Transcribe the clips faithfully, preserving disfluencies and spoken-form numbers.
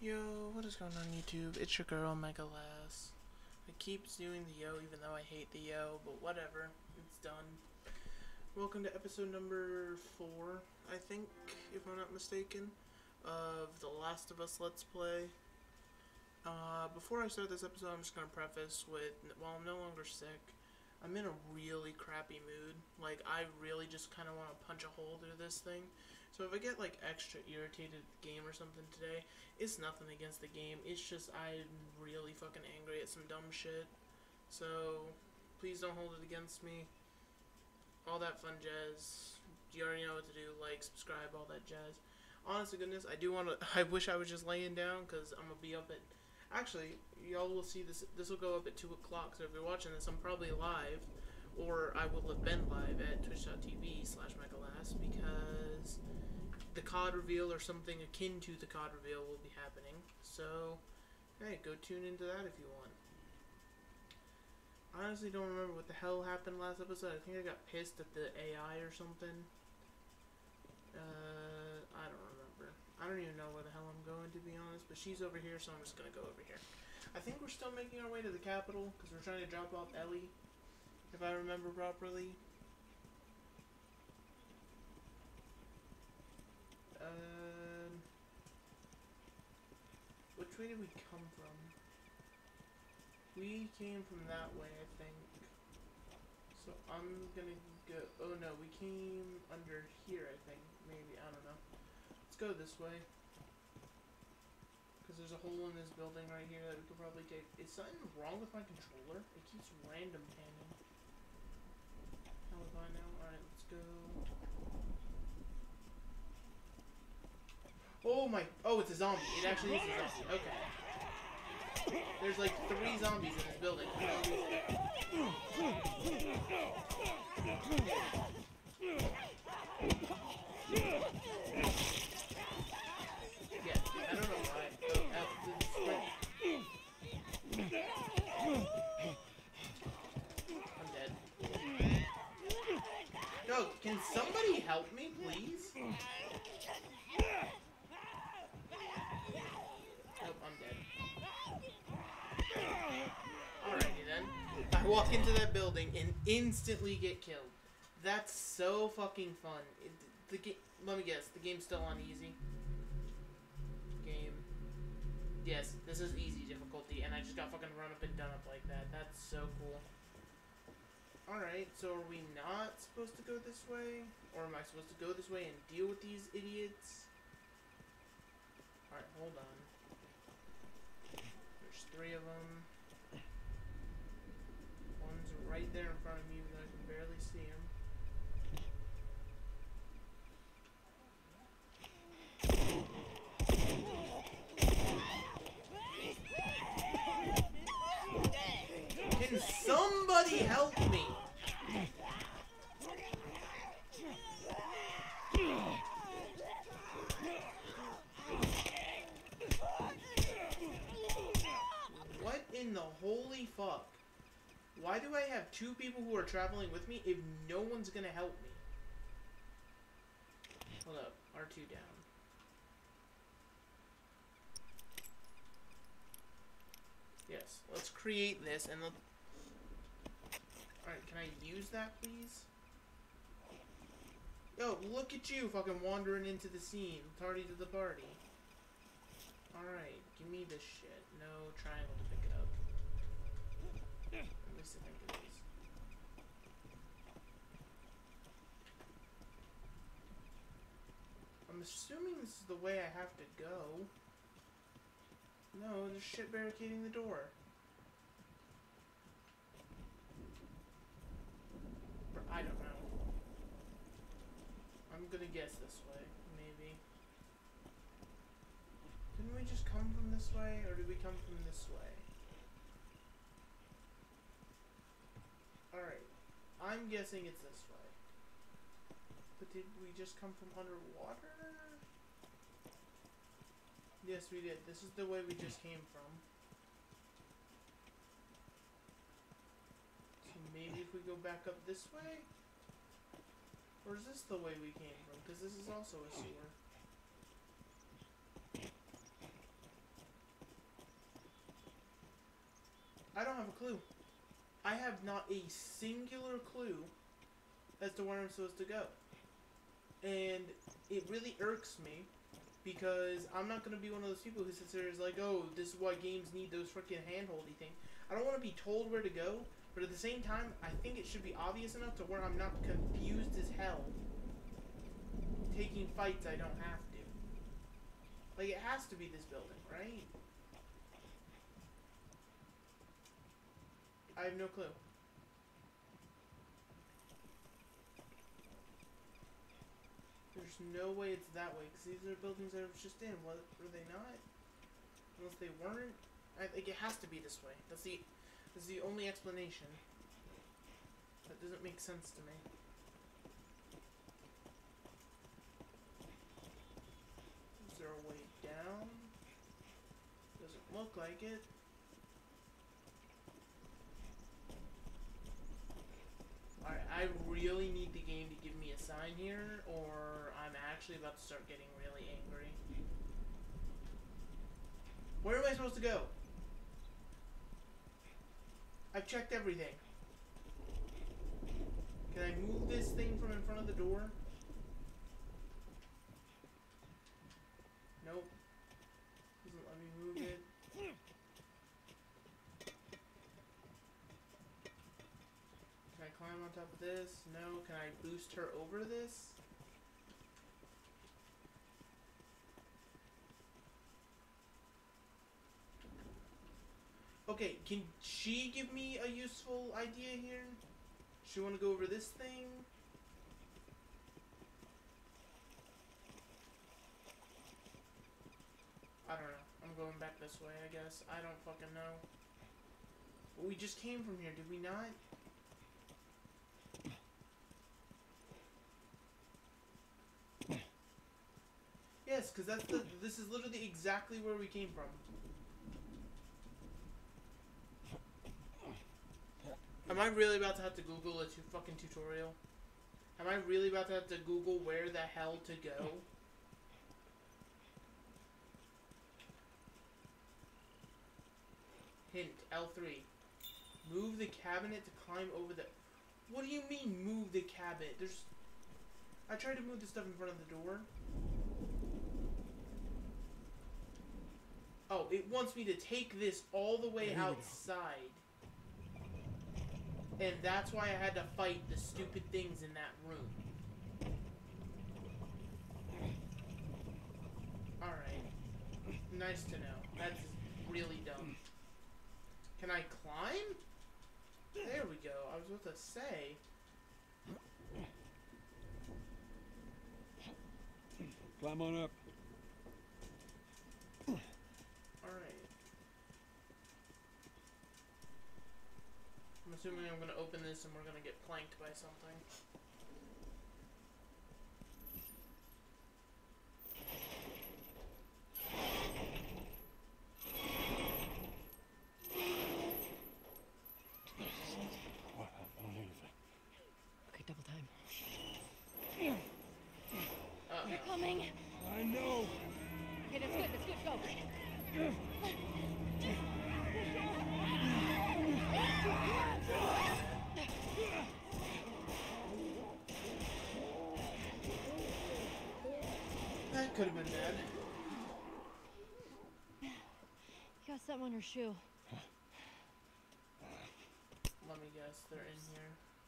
Yo, what is going on YouTube? It's your girl, Megalas. I keep doing the yo even though I hate the yo, but whatever. It's done. Welcome to episode number four, I think, if I'm not mistaken, of The Last of Us Let's Play. Uh, before I start this episode, I'm just going to preface with, while I'm no longer sick, I'm in a really crappy mood. Like, I really just kind of want to punch a hole through this thing. So if I get, like, extra irritated at the game or something today, it's nothing against the game. It's just I'm really fucking angry at some dumb shit. So, please don't hold it against me. All that fun jazz. You already know what to do. Like, subscribe, all that jazz. Honest to goodness, I do want to... I wish I was just laying down, because I'm going to be up at... Actually, y'all will see this. This will go up at two o'clock, so if you're watching this, I'm probably live. Or I will have been live at twitch.tv slash Megalas, because the C O D reveal or something akin to the C O D reveal will be happening. So, hey, go tune into that if you want. I honestly don't remember what the hell happened last episode. I think I got pissed at the A I or something. Uh, I don't remember. I don't even know where the hell I'm going, to be honest, but she's over here, so I'm just gonna go over here. I think we're still making our way to the capital, because we're trying to drop off Ellie, if I remember properly. Um, which way did we come from? We came from that way, I think. So I'm gonna go... Oh no, we came under here, I think. Maybe, I don't know. Let's go this way. Because there's a hole in this building right here that we could probably take. Is something wrong with my controller? It keeps random panning. How if I know? Alright, let's go. Oh my... Oh, it's a zombie. It actually is a zombie. Okay. There's like three zombies in this building. Yeah, I don't know why. Oh, I'm dead. Yo, can somebody help me, please? Nope, I'm dead. Alrighty then. I walk into that building and instantly get killed. That's so fucking fun. It, the game. Let me guess. The game's still on easy. Game. Yes, this is easy difficulty, and I just got fucking run up and done up like that. That's so cool. Alright, so are we not supposed to go this way? Or am I supposed to go this way and deal with these idiots? Alright, hold on. There's three of them. One's right there in front of me, even though I can barely see him. Can somebody help me? What in the holy fuck? Why do I have two people who are traveling with me if no one's gonna help me? Hold up, R two down. Yes, let's create this and let... Alright, can I use that, please? Yo, look at you fucking wandering into the scene. Tardy to the party. Alright, give me this shit. No triangle to pick it up. At least I think it is. I'm assuming this is the way I have to go. No, there's shit barricading the door. I don't know. I'm gonna guess this way, maybe. Didn't we just come from this way, or did we come from this way? Alright. I'm guessing it's this way. But did we just come from underwater? Yes, we did. This is the way we just came from. So maybe if we go back up this way? Or is this the way we came from? Because this is also a sewer. I don't have a clue. I have not a singular clue as to where I'm supposed to go. And it really irks me because I'm not going to be one of those people who sits there and is like, oh, this is why games need those freaking hand-holdy things. I don't want to be told where to go, but at the same time, I think it should be obvious enough to where I'm not confused as hell taking fights I don't have to. Like, it has to be this building, right? I have no clue. There's no way it's that way, because these are buildings that I was just in. What, were they not? Unless they weren't? I think it has to be this way. That's the, that's the only explanation. That doesn't make sense to me. Is there a way down? Doesn't look like it. Alright, I really need the game to give me a sign here, or I'm actually about to start getting really angry. Where am I supposed to go? I've checked everything. Can I move this thing from in front of the door? Nope. Doesn't let me move it. Can I climb on top of this? No. Can I boost her over this? Okay, can she give me a useful idea here? She want to go over this thing? I don't know. I'm going back this way, I guess. I don't fucking know. But we just came from here, did we not? Yes, because that's the. This is literally exactly where we came from. Am I really about to have to Google a tu fucking tutorial? Am I really about to have to Google where the hell to go? Hint, L three. Move the cabinet to climb over the... What do you mean, move the cabinet? There's... I tried to move the stuff in front of the door. Oh, it wants me to take this all the way outside. And that's why I had to fight the stupid things in that room. Alright. Nice to know. That's really dumb. Can I climb? There we go. I was about to say. Climb on up. Alright. I'm assuming I'm gonna open this and we're gonna get planked by something. What? I don't hear anything. Okay, double time. Uh-oh. They're coming. I know. Okay, that's good. That's good. Go. That could have been bad. You got something on her shoe. Let me guess, they're in here.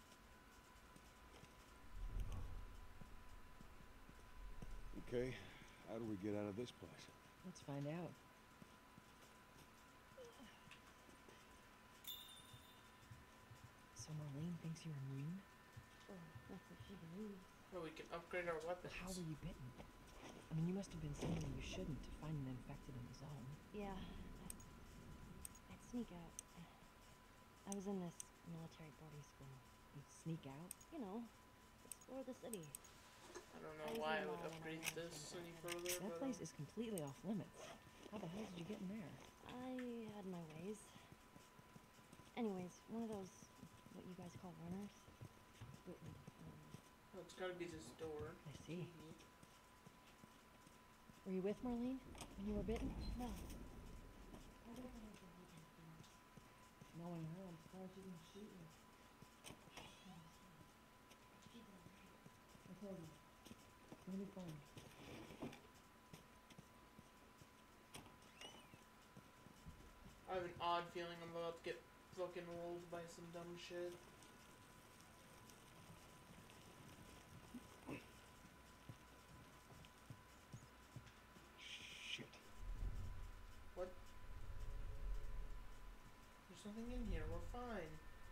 Okay, how do we get out of this place? Let's find out. So Marlene thinks you're immune? Well, that's what she believes. Well, we can upgrade our weapons. How were you bitten? I mean, you must have been somewhere you shouldn't to find an infected in the zone. Yeah. I'd sneak out. I was in this military boarding school. You'd sneak out? You know, explore the city. I don't know why I would upgrade this any further. That but, place um, is completely off limits. How the hell did you get in there? I had my ways. Anyways, one of those, what you guys call runners, bit me. Um, oh, it's gotta be this door. I see. Mhm. Were you with Marlene when you were bitten? no. I don't know if I had Knowing her, I'm surprised she didn't shoot you. I told you. It's gonna be fun. I have an odd feeling I'm about to get fucking rolled by some dumb shit. Shit. What? There's nothing in here. We're fine.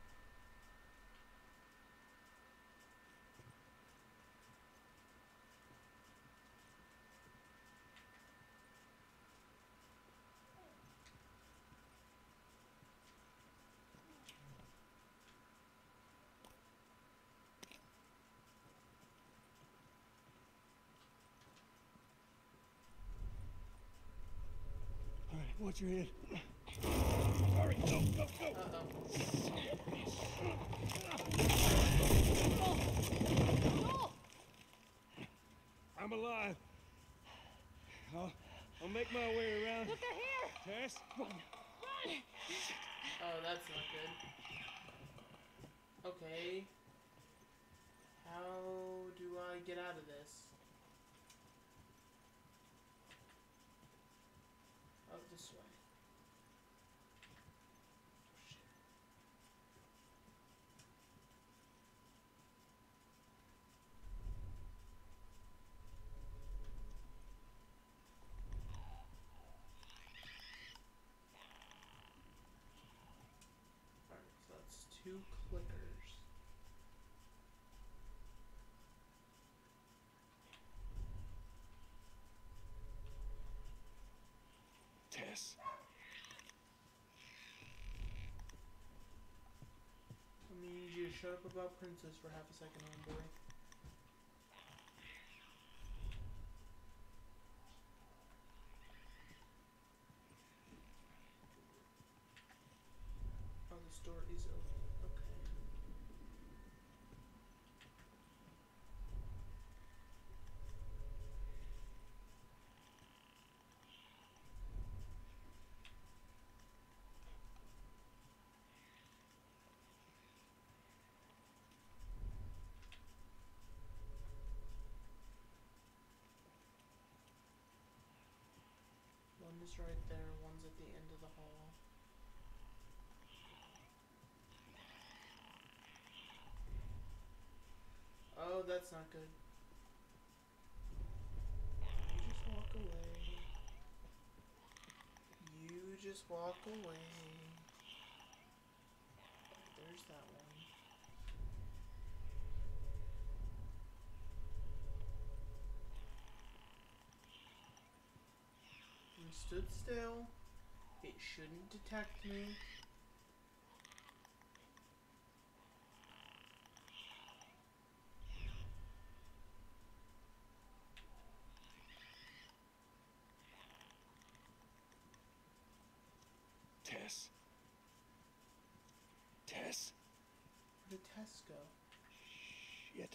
All right, watch your head. Hurry, go, go, go. Uh-oh. I'm alive. I'll, I'll make my way around. Look, they're here! Tess? Run! Oh, that's not good. Okay. How do I get out of this? Oh, this way. Shit. Alright, so that's two clickers. Tess. I need you to shut up about Princess for half a second, homeboy. Oh, this door is open. Okay. One is right there, one's at the end of the hall. Oh, that's not good. You just walk away. You just walk away. There's that one. We stood still. It shouldn't detect me. Tess. Tess. Where did Tess go? Shit.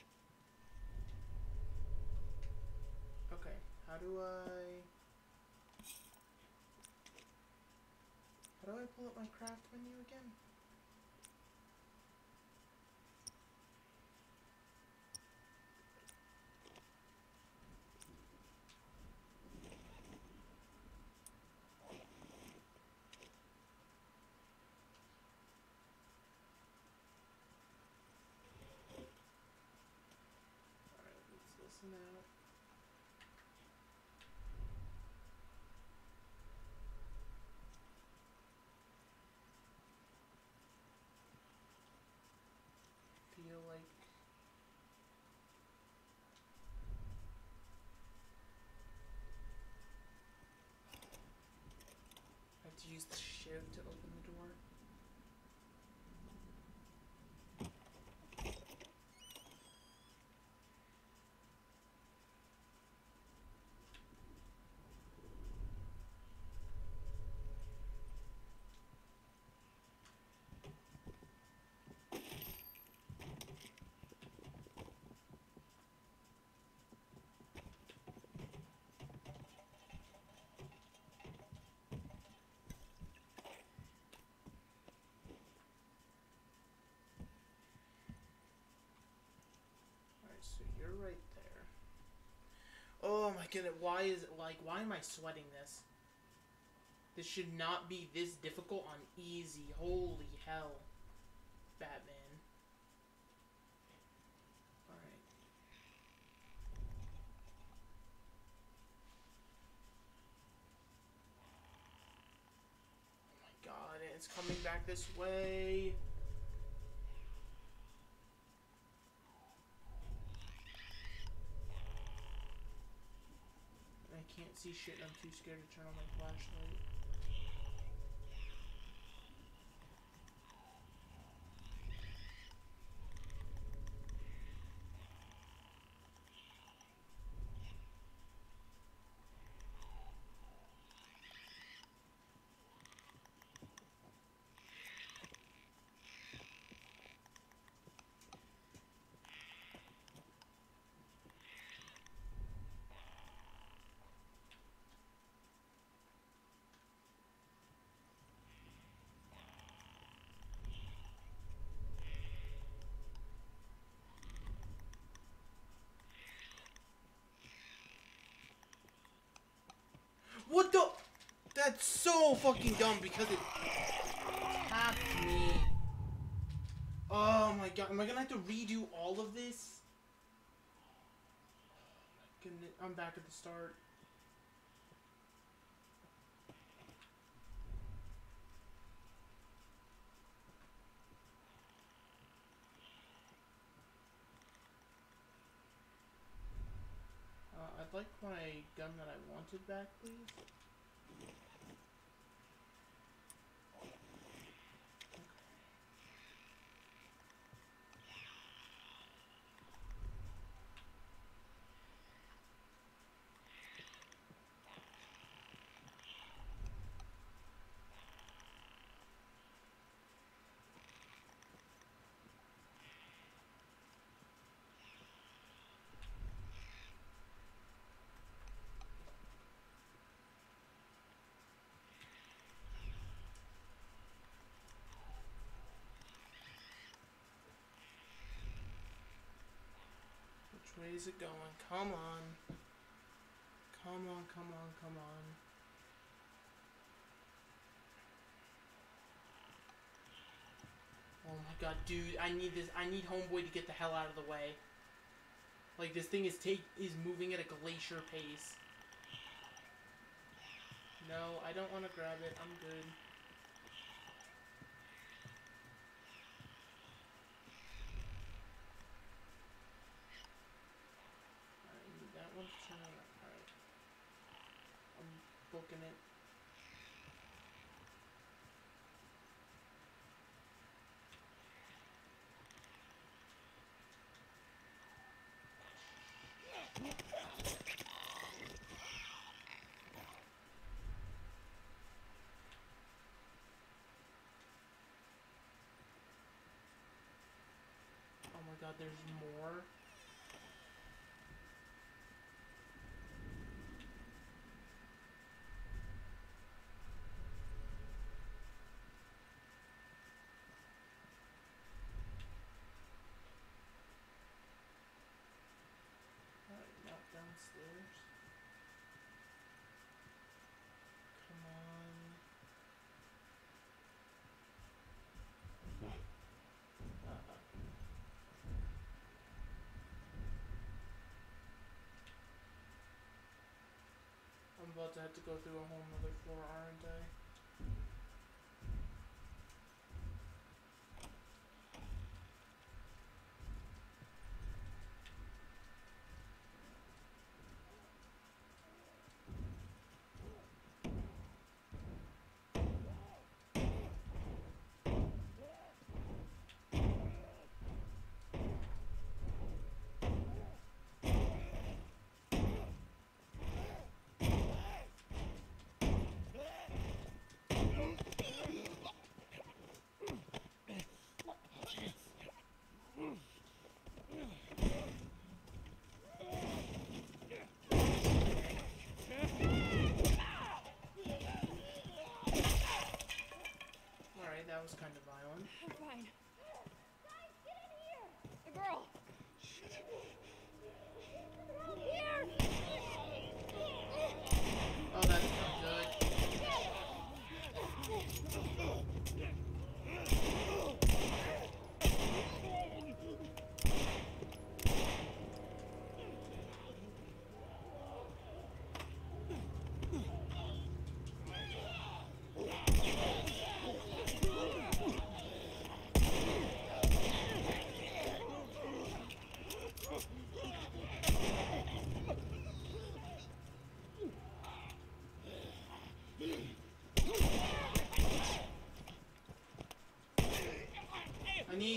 Okay, how do I... How do I pull up my craft menu again? Alright, let's listen out. Feel like I have to use the shiv to open the door. my goodness, why is it like, why am I sweating this? This should not be this difficult on easy. Holy hell. Batman. Alright. Oh my god, it's coming back this way. I can't see shit and I'm too scared to turn on my flashlight. What the? That's so fucking dumb because it tapped me. Oh my god, am I gonna have to redo all of this? Oh my goodness, I'm back at the start. Uh, I'd like my gun that I wanted back, please. Which way is it going? Come on. Come on, come on, come on. Oh my god, dude, I need this. I need Homeboy to get the hell out of the way. Like, this thing is take is moving at a glacier pace. No, I don't want to grab it. I'm good. I need that one to turn around. Alright. I'm booking it. Oh my god, there's more. Alright, not downstairs. Come on. Uh-uh. I'm about to have to go through a whole nother floor, aren't I?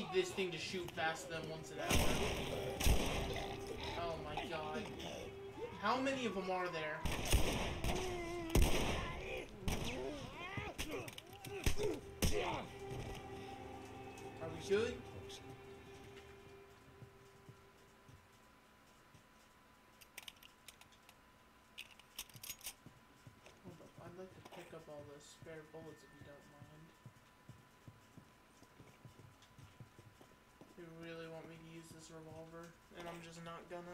this thing to shoot faster than once an hour. Oh my god. How many of them are there? Are we good? Hold up, I'd like to pick up all the spare bullets if you don't mind. You really want me to use this revolver, and I'm just not gonna?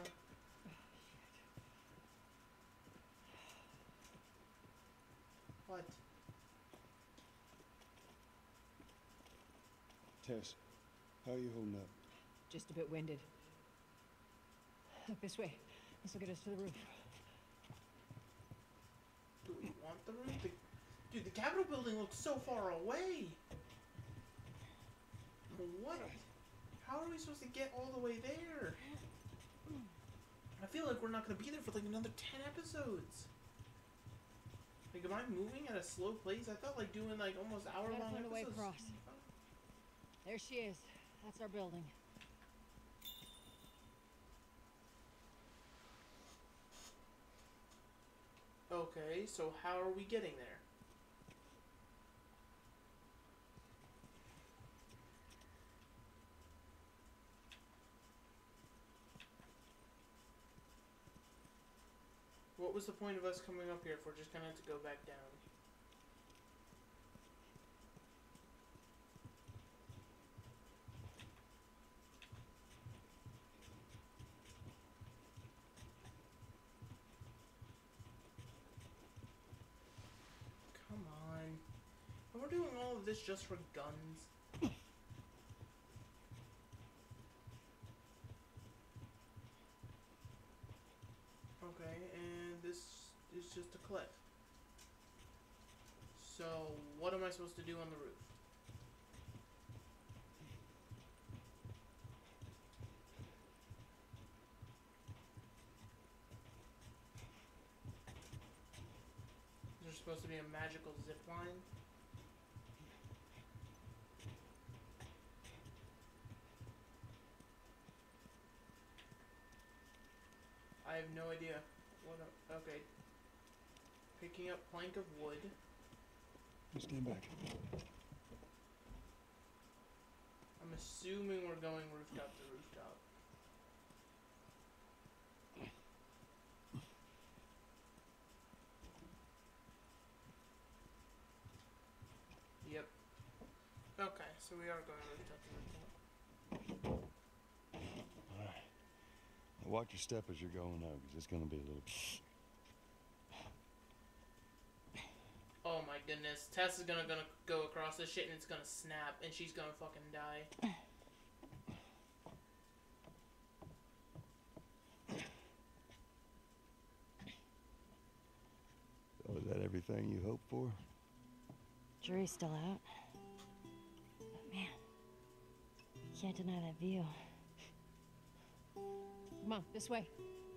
What? Tess, how are you holding up? Just a bit winded. Look this way. This will get us to the roof. Do we want the roof? The, dude, the Capitol building looks so far away! What? How are we supposed to get all the way there? I feel like we're not gonna be there for like another ten episodes. Like, am I moving at a slow pace? I thought like doing like almost hour long Gotta find a way episodes. across. There she is. That's our building. Okay, so how are we getting there? What was the point of us coming up here if we're just gonna have to go back down? Come on. And we're doing all of this just for guns. Okay, and this is just a cliff. So, what am I supposed to do on the roof? Is there supposed to be a magical zip line? I have no idea. What? A, okay. Picking up plank of wood. You stand back. I'm assuming we're going rooftop to rooftop. Yep. Okay, so we are going rooftop to rooftop. All right. Now watch your step as you're going out, because it's going to be a little... Oh my goodness. Tess is gonna gonna go across this shit and it's gonna snap and she's gonna fucking die. So is that everything you hoped for? Jury's still out. But man, you can't deny that view. Come on, this way.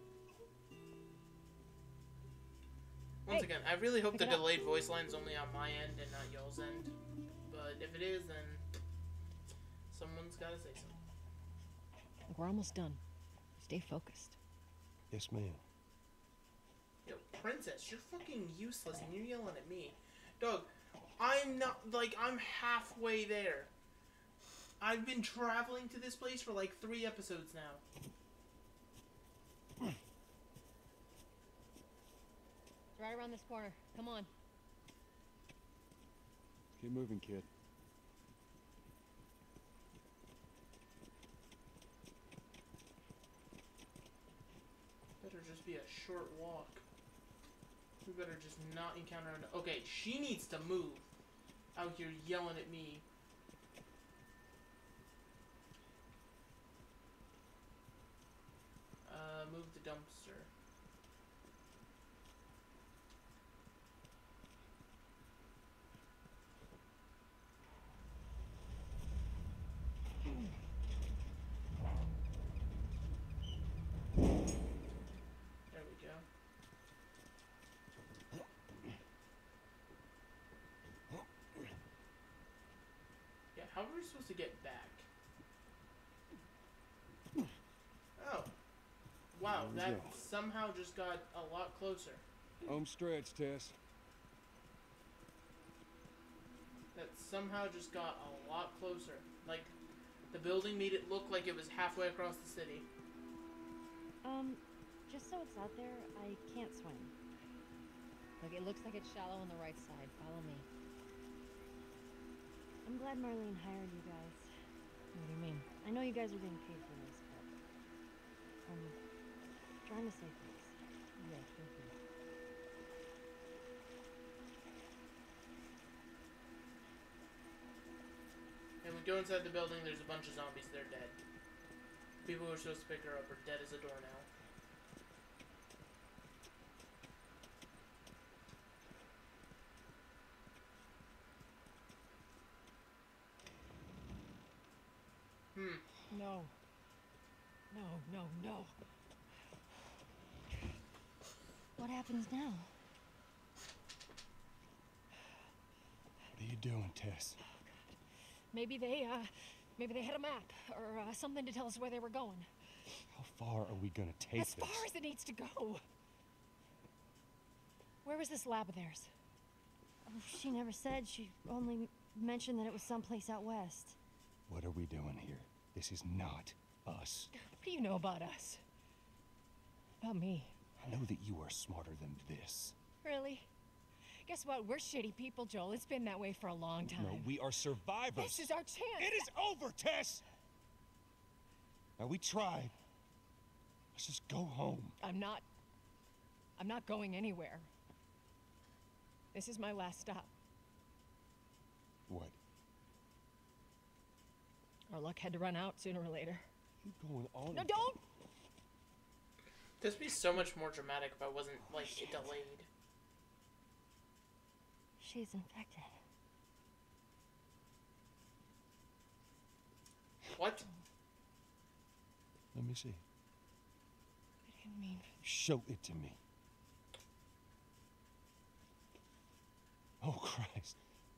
Once Hey, again, I really hope pick the it up. delayed voice line's only on my end and not y'all's end. But if it is, then someone's gotta say something. Look, we're almost done. Stay focused. Yes, ma'am. Yo, Princess, you're fucking useless and you're yelling at me. Dog, I'm not, like, I'm halfway there. I've been traveling to this place for like three episodes now. It's right around this corner. Come on. Keep moving, kid. Better just be a short walk. We better just not encounter an... Okay, she needs to move. Out here yelling at me. Uh, move the dumpster. There we go. Yeah, how are we supposed to get back? wow, Here we that go. somehow just got a lot closer. Home stretch, Tess. That somehow just got a lot closer. Like, the building made it look like it was halfway across the city. Um, just so it's out there, I can't swim. Look, it looks like it's shallow on the right side. Follow me. I'm glad Marlene hired you guys. What do you mean? I know you guys are getting paid for this, but I'm trying to save things. Yeah, thank you. And we go inside the building, there's a bunch of zombies, they're dead. People who are supposed to pick her up are dead as a doornail. Hmm. No. No, no, no. What happens now? What are you doing, Tess? Maybe they, uh, maybe they had a map or uh, something to tell us where they were going. How far are we gonna take As this? far as it needs to go. Where was this lab of theirs? Oh, she never said. She only mentioned that it was someplace out west. What are we doing here? This is not us. What do you know about us? About me? I know that you are smarter than this. Really? Guess what? We're shitty people, Joel. It's been that way for a long time. No, we are survivors. This is our chance. It is over, Tess! Now, we tried. Let's just go home. I'm not... I'm not going anywhere. This is my last stop. What? Our luck had to run out sooner or later. You going on? No, don't! This would be so much more dramatic if I wasn't, like, it delayed. She's infected. What? Let me see. I didn't mean... Show it to me. Oh, Christ.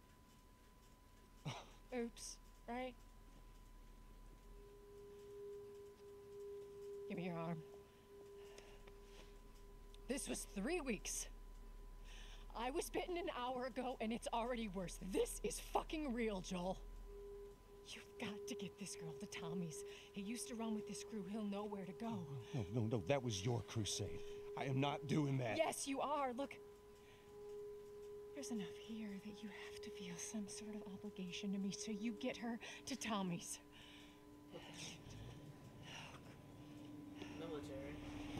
Oops, right? Give me your arm. This was three weeks. I was bitten an hour ago, and it's already worse. This is fucking real, Joel. You've got to get this girl to Tommy's. He used to run with this crew. He'll know where to go. No, no, no. That was your crusade. I am not doing that. Yes, you are. Look. There's enough here that you have to feel some sort of obligation to me, so you get her to Tommy's. Military.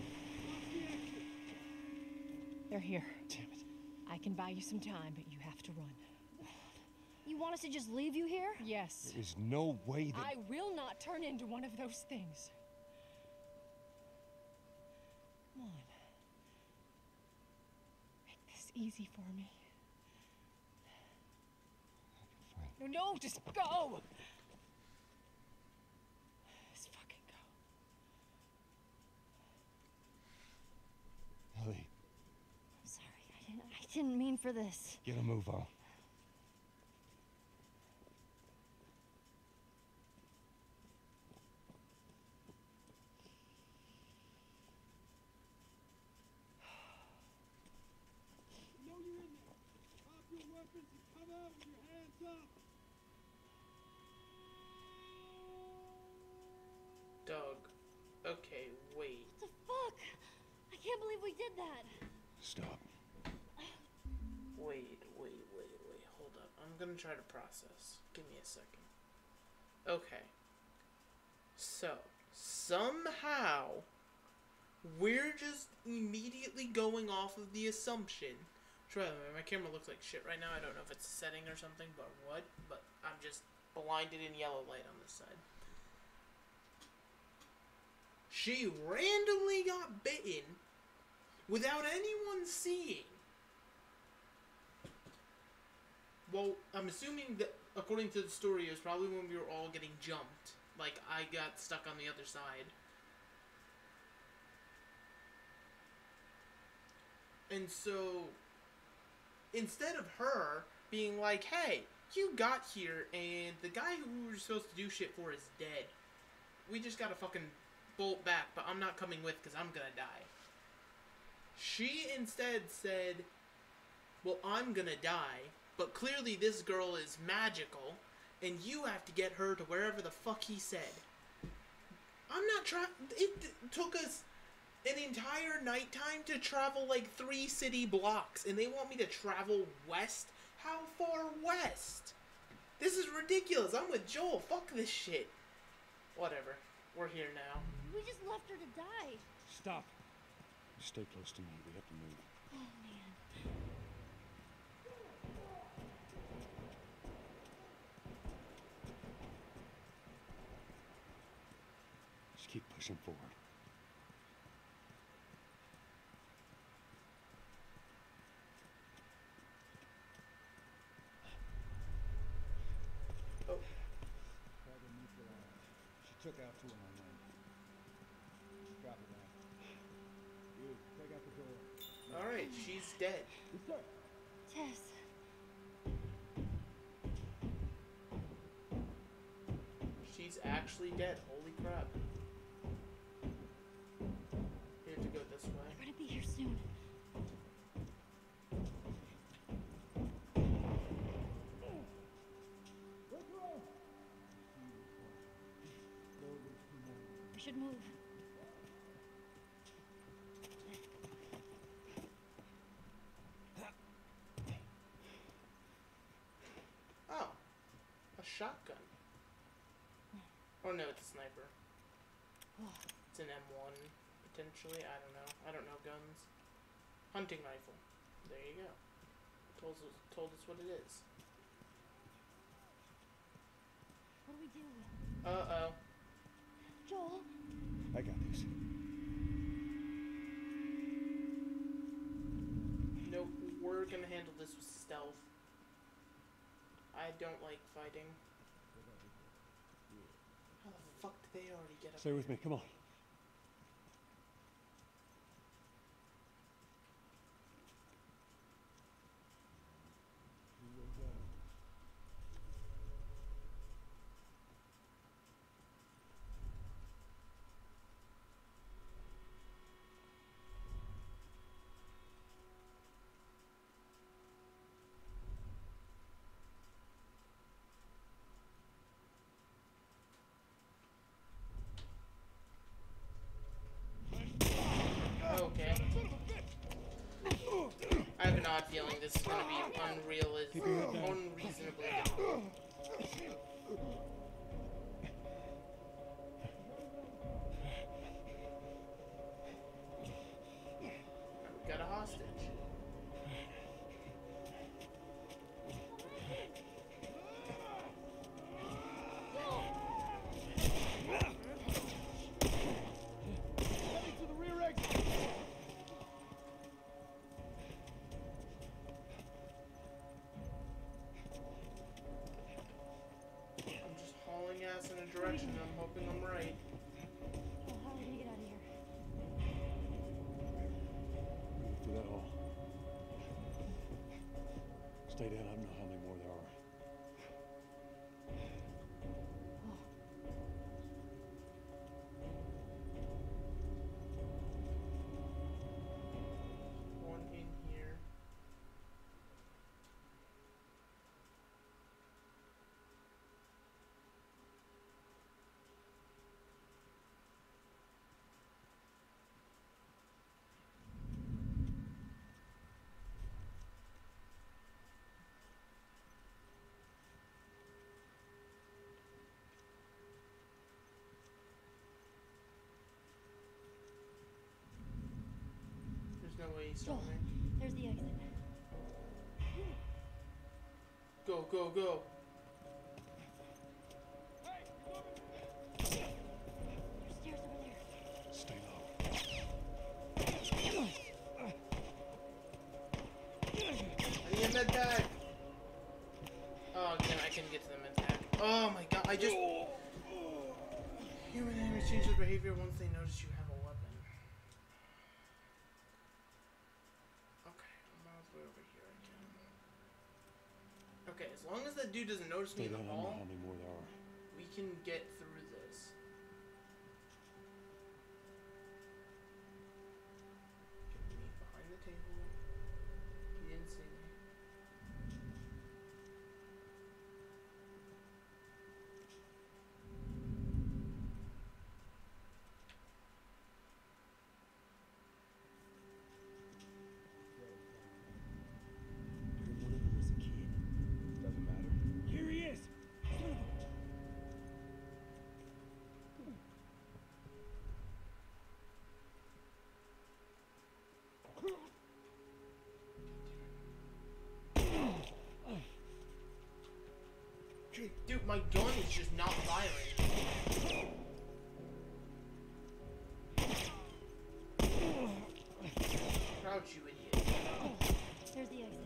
They're here. Damn it. I can buy you some time, but you have to run. You want us to just leave you here? Yes. There is no way that... I will not turn into one of those things. Come on. Make this easy for me. Fine. No, no, just go! Just fucking go. Ellie, I'm sorry. I didn't, I didn't mean for this. get a move on. know you're in there. Drop your weapons and come out with your hands up. Doug. Okay, wait. What the fuck? I can't believe we did that. Stop. Wait, wait, wait, wait. Hold up. I'm gonna try to process. Give me a second. Okay. So, somehow, we're just immediately going off of the assumption. Try that. My camera looks like shit right now. I don't know if it's a setting or something, but what? But I'm just blinded in yellow light on this side. She randomly got bitten without anyone seeing. Well, I'm assuming that, according to the story, it was probably when we were all getting jumped. Like, I got stuck on the other side. And so, instead of her being like, hey, you got here, and the guy who we were supposed to do shit for is dead. We just gotta fucking bolt back, but I'm not coming with because I'm gonna die. She instead said, well, I'm gonna die, but clearly this girl is magical, and you have to get her to wherever the fuck he said. I'm not trying. It took us an entire nighttime to travel like three city blocks, and they want me to travel west? How far west? This is ridiculous. I'm with Joel. Fuck this shit. Whatever. We're here now. We just left her to die. Stop. Stay close to me. We have to move. Oh, man. Just keep pushing forward. Oh. She took out two of my men. Copy that. You, take out the door. Alright, she's dead. Tess. She's actually dead. Holy crap. We have to go this way. We're gonna be here soon. We should move. Oh. A shotgun. Oh no, it's a sniper. It's an M one, potentially. I don't know. I don't know guns. Hunting rifle. There you go. Told us, told us what it is. What do we do? Uh-oh. Joel? I got this. Nope, we're gonna handle this with stealth. I don't like fighting. How the fuck did they already get up Stay with me. Come on. Okay. I have an odd feeling this is gonna be unreal, unreasonably difficult. We got a hostage. I'm just hauling ass in a direction and I'm hoping I'm right. Oh, how are we gonna get out of here? Move through that hall. Stay down. I don't know how many more there are. One in here. There's no way he's Joel, me. there's the exit. Go, go, go. There's stairs over there. Stay low. I need a med pack. Oh, again, I can get to the med pack. Oh my god, I just... Human enemies change their behavior once they notice you have a weapon. Okay, I'm all the way over here again. Okay, as long as that dude doesn't notice me Stay in the down. I don't know hall, how many more there are. we can get through this. Dude, my gun is just not firing. Crouch, you idiot. There's the exit.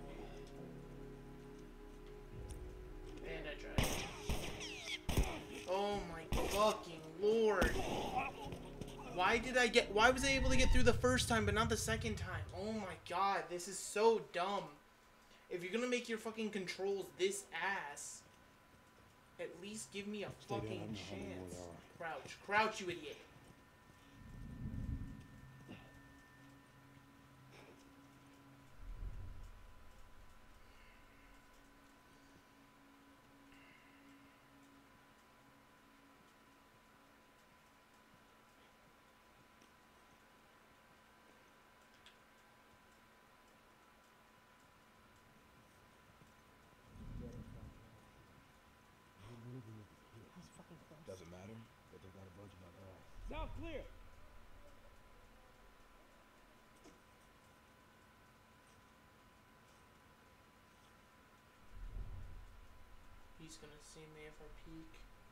And I tried. Oh my fucking lord. Why did I get... Why was I able to get through the first time, but not the second time? Oh my god, this is so dumb. If you're gonna make your fucking controls this ass, at least give me a Stay down, fucking I'm not having more chance. hour. Crouch. Crouch, you idiot. That was fucking close. Doesn't matter, but they got a bunch of my guys. South clear. He's gonna see me if I peek.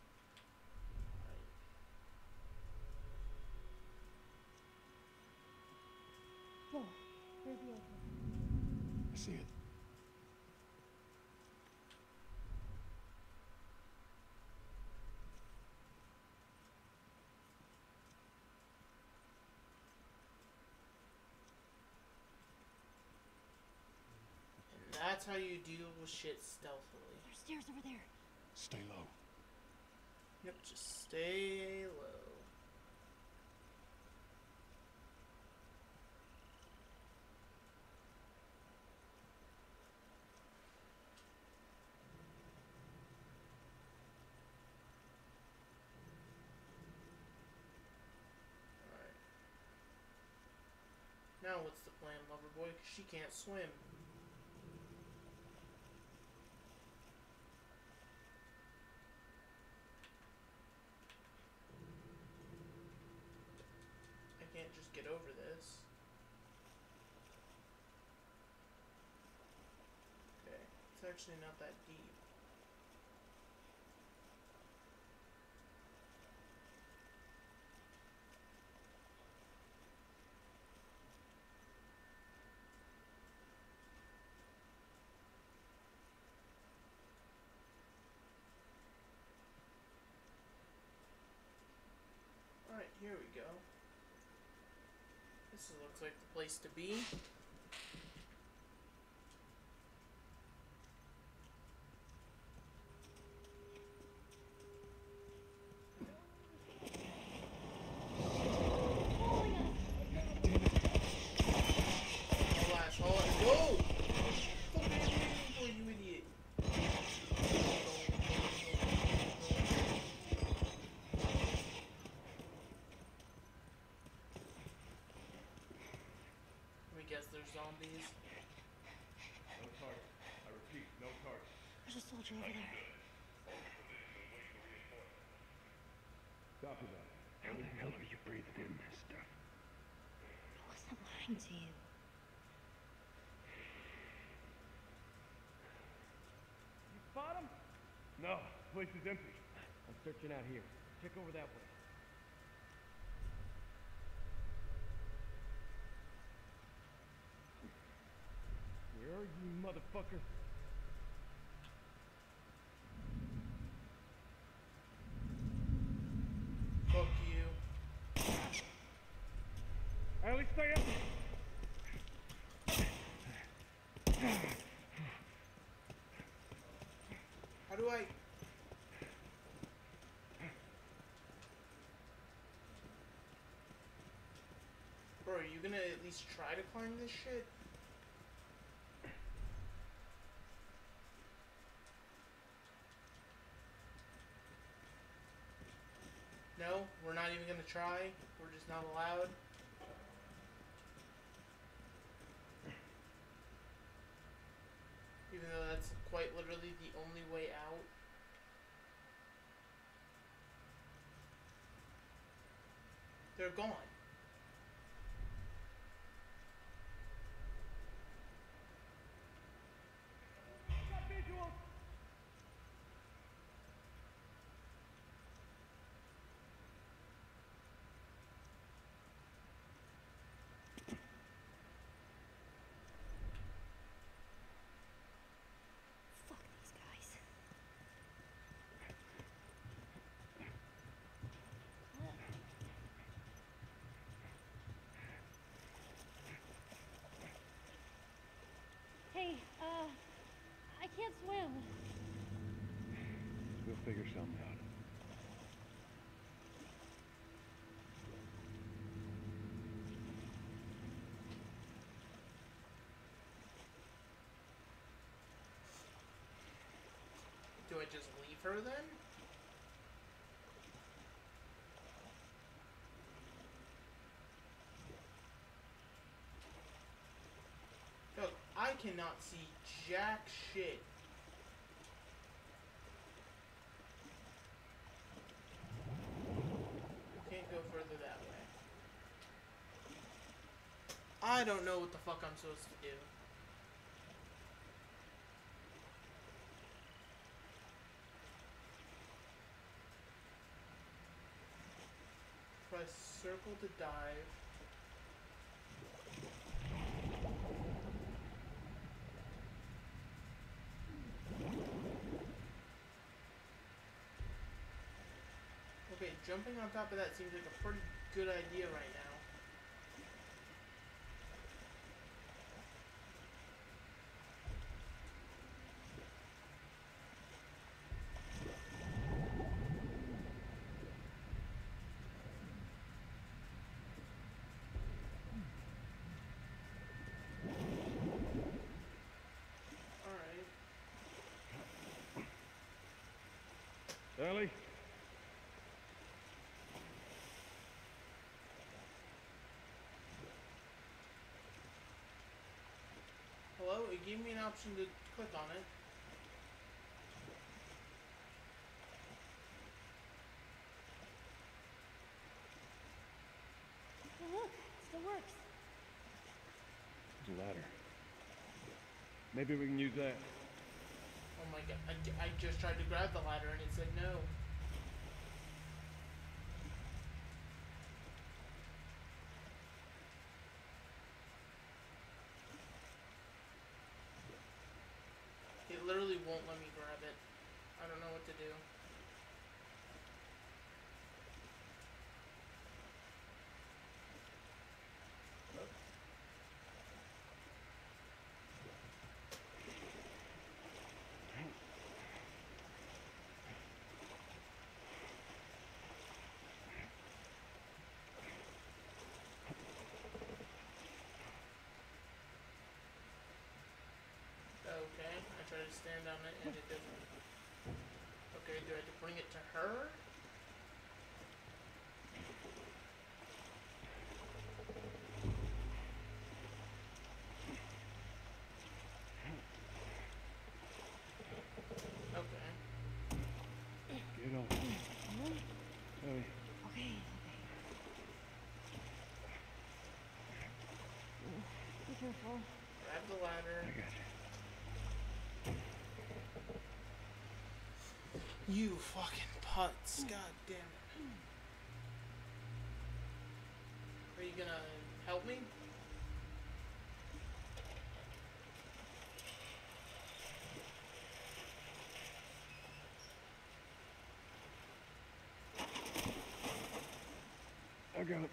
Alright. Joel, there's the exit. I see it. And that's how you deal with shit stealthily. There's stairs over there. Stay low. Yep, just stay low. Alright. Now what's the plan, Loverboy? 'Cause she can't swim. I can't just get over this. Okay, it's actually not that deep. Alright, here we go. This looks like the place to be. Alas, hold on. Whoa! Fucking you idiot. Let me guess, there's zombies. No target. I repeat, no target. There's a soldier over there. Copy that. How the hell are you breathing in this stuff? I wasn't lying to you. You spot him? No, place is empty. I'm searching out here. Check over that way. Where are you, motherfucker? Fuck you. Ellie, stay up! How do I... Bro, are you gonna at least try to climb this shit? No? We're not even gonna try? We're just not allowed? Even though that's quite literally the only way out. They're gone. Got visuals! Uh, I can't swim. We'll figure something out. Do I just leave her then? Look, I cannot see jack shit. Can't go further that way. I don't know what the fuck I'm supposed to do. Press circle to dive. Okay, jumping on top of that seems like a pretty good idea right now. Ellie? Hello? It gave me an option to click on it. Hey, look, it still works. There's a ladder. Maybe we can use that. Oh my god, I, I just tried to grab the ladder and it said no. It literally won't let me grab it. I don't know what to do. Okay, I try to stand on it and it doesn't. Okay, do I have to bring it to her? Okay. Get on. Ellie. Okay, okay. Be careful. Grab the ladder. I got you. You fucking putz. God damn it. Are you gonna help me? I got it.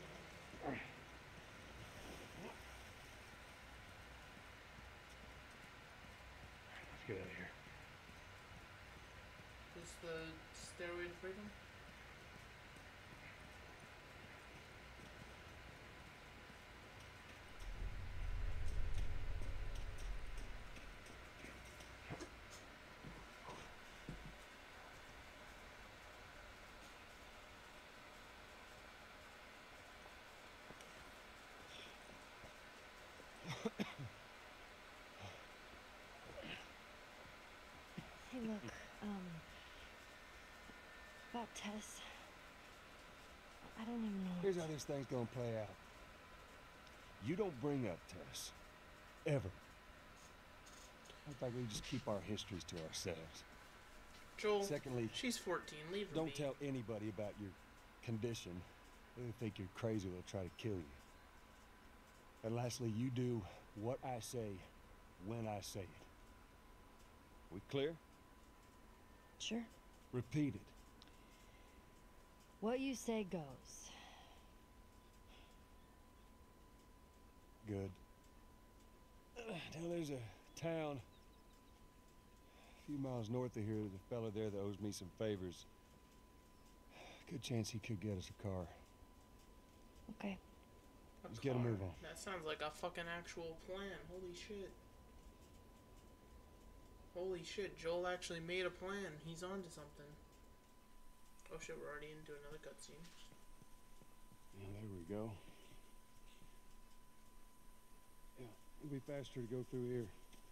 Let's get out of here. Is the stairway to freedom? Hey, look, um, about Tess. I don't even know. Here's how this thing's gonna play out. You don't bring up Tess. Ever. I think we just keep our histories to ourselves. Joel, Secondly, she's fourteen. Leave her don't be. tell anybody about your condition. They think you're crazy, they'll try to kill you. And lastly, you do what I say when I say it. We clear? Sure. Repeat it. What you say goes. Good. Uh, now there's a town few miles north of here, there's a fella there that owes me some favors. Good chance he could get us a car. Okay. A Let's get a car. move on. That sounds like a fucking actual plan. Holy shit. Holy shit, Joel actually made a plan. He's on to something. Oh shit, we're already into another cutscene. Yeah, there we go. Yeah, it'll be faster to go through here.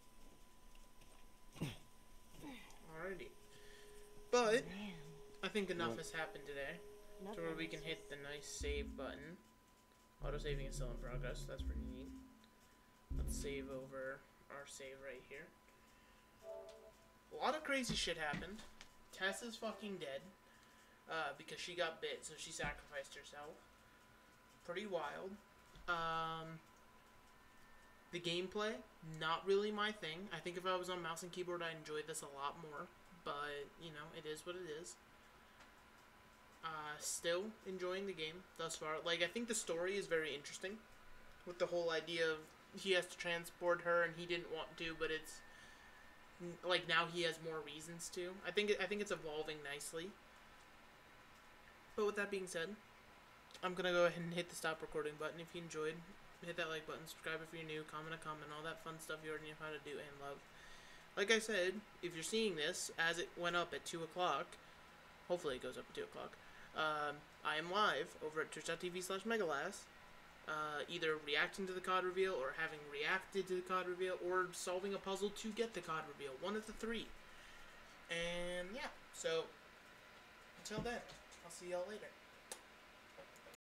Alrighty. But, Man. I think enough What? has happened today. To Nothing. where we can It's hit the nice save button. Auto-saving is still in progress, so that's pretty neat. Let's save over our save right here. A lot of crazy shit happened. Tess is fucking dead. Uh, because she got bit, so she sacrificed herself. Pretty wild. Um, the gameplay, not really my thing. I think if I was on mouse and keyboard, I'd enjoy this a lot more. But, you know, it is what it is. Uh, still enjoying the game thus far. Like, I think the story is very interesting. With the whole idea of he has to transport her and he didn't want to, but it's... Like, now he has more reasons to. I think, I think it's evolving nicely. But with that being said, I'm going to go ahead and hit the stop recording button. If you enjoyed, hit that like button, subscribe if you're new, comment a comment, all that fun stuff you already know how to do and love. Like I said, if you're seeing this as it went up at two o'clock, hopefully it goes up at two o'clock, um, I am live over at twitch.tv slash megalass, uh, either reacting to the C O D reveal, or having reacted to the C O D reveal, or solving a puzzle to get the C O D reveal. One of the three. And yeah, so, until then, I'll see y'all later.